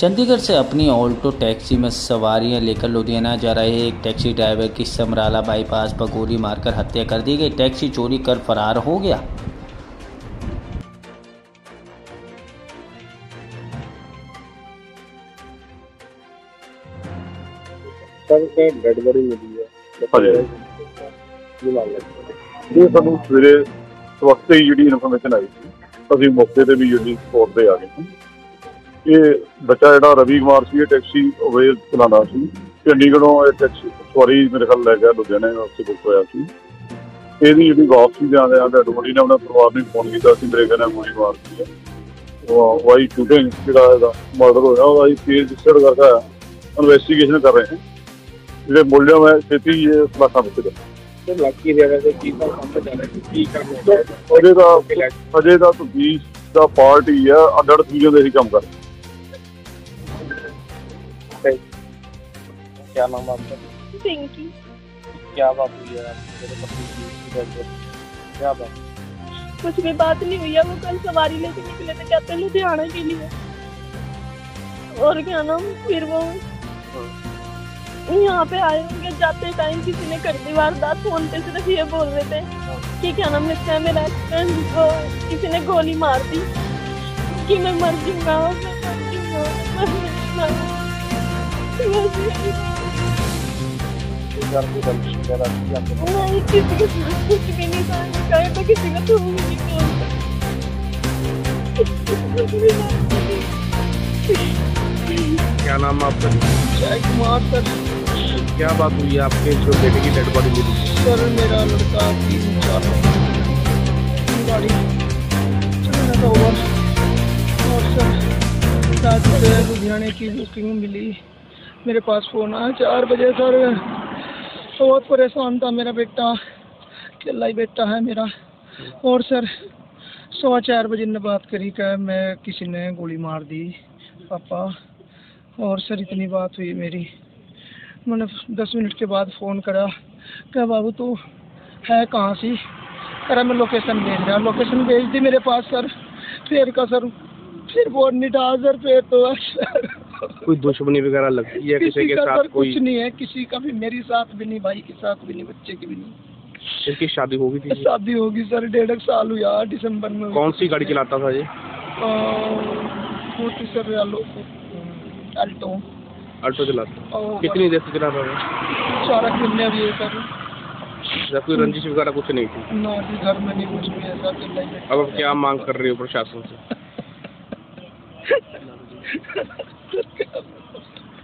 चंडीगढ़ से अपनी Alto taxi में सवारियां लेकर लुधियाना जा रहे एक टैक्सी ड्राइवर की समराला बाईपास पर गोली मारकर हत्या कर दी गई। टैक्सी चोरी कर फरार हो गया। सर डेड बॉडी मिली है। ये ਸਾਨੂੰ ਸਵੇਰੇ ਵਕਤ ਹੀ ਜਿਹੜੀ ਇਨਫੋਰਮੇਸ਼ਨ ਆਈ ਸੀ, ਅਸੀਂ ਮੌਕੇ ਤੇ ਵੀ ਜਿਹੜੀ ਸਪੋਰਟ ਤੇ ਆ ਗਏ ਸੀ। ਇਹ ਬੱਚਾ ਜਿਹੜਾ ਰਵੀ ਕੁਮਾਰ ਸੀ, ਇਹ ਟੈਕਸੀ ਅਵੇਲ ਚਲਾਉਂਦਾ ਸੀ। ਚੰਡੀਗੜ੍ਹੋਂ ਇਹ ਟੈਕਸੀ ਸਵਾਰੀ ਮੇਰੇ ਖਿਆਲ ਲੈ ਗਿਆ ਲੁਧਿਆਣੇ ਵਾਸਤੇ ਬੁੱਕ ਹੋਇਆ ਸੀ। ਇਹਦੀ ਜਿਹੜੀ ਵਾਪਸੀ ਜਾਂਦੇ ਆ ਡੈਡ ਬੋਡੀ ਨੇ ਆਪਣੇ ਪਰਿਵਾਰ ਨੂੰ ਫੋਨ ਕੀਤਾ ਸੀ, ਮੇਰੇ ਕਹਿੰਦੇ ਗੋਲੀ ਮਾਰਤੀ ਹੈ। ਵਾਈ ਸ਼ੂਟਿੰਗ ਜਿਹੜਾ ਇਹਦਾ ਮਰਡਰ ਹੋਇਆ ਉਹਦਾ ਅਸੀਂ ਕੇਸ ਰਜਿਸਟਰ ਕਰਦਾ ਇਨਵੈਸਟੀਗੇਸ਼ਨ ਕਰ ਰਹੇ ਹਾਂ। ਜਿਹੜੇ ਮੁਲਜ਼ਮ ਹੈ ਛੇਤੀ ਇਹ ਖੁਲਾਸਾ ਵਿੱਚ ਅਜੇ ਦਾ ਤਫਤੀਸ਼ ਦਾ ਪਾਰਟ ਹੀ ਆ। ਅੱਡ ਅੱਡ ਚੀਜ਼ਾਂ ਦੇ ਹੀ ਕੰਮ ਕਰ। क्या नाम आपका? पिंकी। क्या बात हुई है आपकी? क्या बात? कुछ भी बात नहीं हुई है। वो कल सवारी लेके निकले थे, जाते लुधियाना के लिए। और क्या नाम, फिर वो यहाँ पे आए होंगे। जाते टाइम किसी ने कर दी वारदात। फोन पे सिर्फ ये बोल रहे थे कि क्या नाम लगता है मेरा एक्सीडेंट, को किसी ने गोली मार दी कि मैं मर जाऊंगा, मैं मर जाऊंगा। नहीं, किसी के साथ कुछ भी नहीं था। कहे तो किसी का तो नहीं बोलता। क्या नाम आपका? जय कुमार सर। क्या बात हुई है आपके जो बेटे की डेड बॉडी मिली? सर मेरा लड़का 3-4 गाड़ी चल रहा था ओवर, और सर रात से लुधियाने की बुकिंग मिली। मेरे पास फ़ोन आया 4 बजे। सर बहुत परेशान था मेरा बेटा, अकेला ही बेटा है मेरा। और सर 4:15 बजे ने बात करी कि मैं किसी ने गोली मार दी पापा। और सर इतनी बात हुई मेरी। मैंने 10 मिनट के बाद फ़ोन करा, क्या बाबू तू है कहाँ सी? करा मैं लोकेशन भेज रहा। लोकेशन भेज दी मेरे पास सर। फिर का सर फिर बोर्ड नहीं था सर। फिर तो सर कोई दुश्मनी वगैरह लगती है किसी के साथ? कोई कुछ नहीं है, किसी का भी, मेरे साथ भी नहीं, भाई के साथ भी नहीं, बच्चे की भी नहीं। इनकी शादी होगी थी? शादी होगी सर, 1.5 साल हुआ दिसंबर में। कौन सी गाड़ी चलाता था ये? Sir Alto. अल्टो चलाता? कितनी देर से चलाता था? 4 महीने अभी सर। कोई रंजिश वगैरह कुछ नहीं थी? ना जी, घर में नहीं कुछ भी ऐसा। अब आप क्या मांग कर रहे हो प्रशासन से?